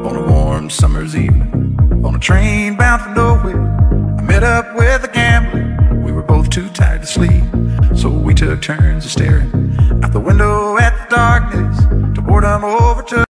on a warm summer's evening, on a train bound for nowhere. I met up with a gambler. We were both too tired to sleep, so we took turns of staring